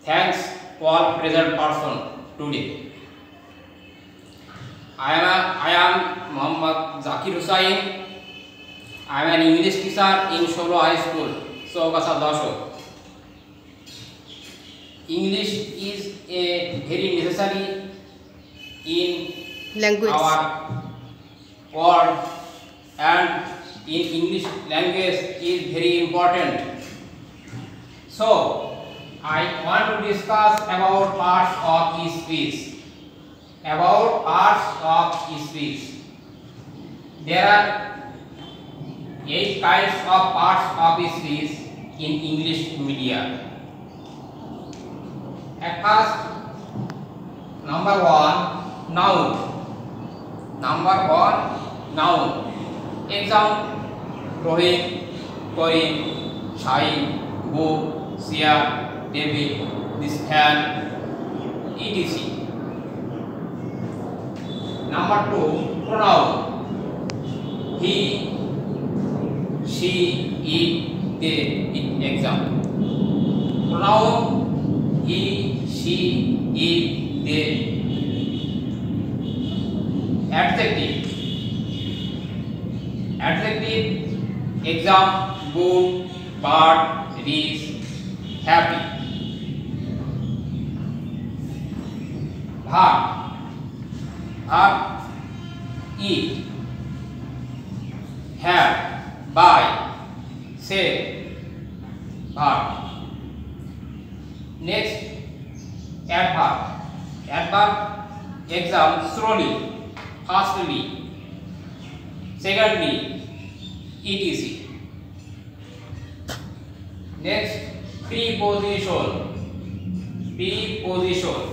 Thanks all present person today. I am Muhammad Zakir Hussain. I am an English teacher in Solo High School, Sogasa Dasho. English is a very necessary in language. Our world, and in English language is very important. So I want to discuss about parts of speech. About parts of speech. There are 8 kinds of parts of speech in English media. At first, number 1, noun. Number 1, noun. Example: Rohit, Karim, Shahid, book, Sia, David, this fan, etc. Number 2, pronoun. He, she, it, they. Example: pronoun he, she, it, they. Adjective. Adjective. Example: good, bad, rich, happy. Verb. Verb: eat, have, buy, say. Verb. Next, adverb. Adverb: example: slowly, fastly, secondly, etc. Next, preposition. Preposition: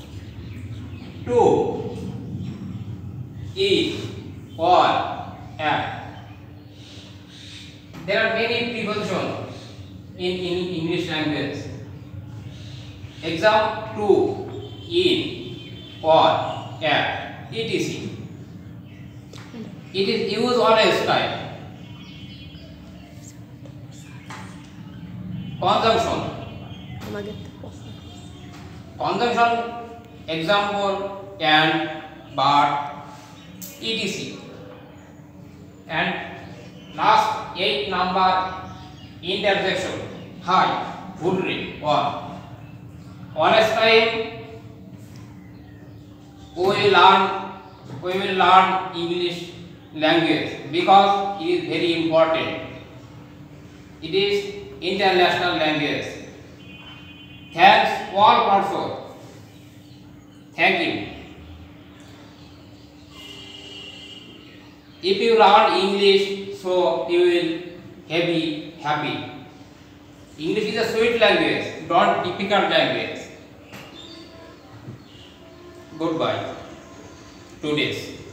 to, is, for, at. There are many prepositions in English language. Example: to, in, for, at, etc. It is used on a style. Conjunction. Conjunction: example: and, but, etc. And last 8 number, interjection: hi, would, or. Honest time, we will learn English language because it is very important. It is international language. Thanks all also. Thank you. If you learn English, so you will be happy. English is a sweet language, not difficult language. Goodbye. 2 days.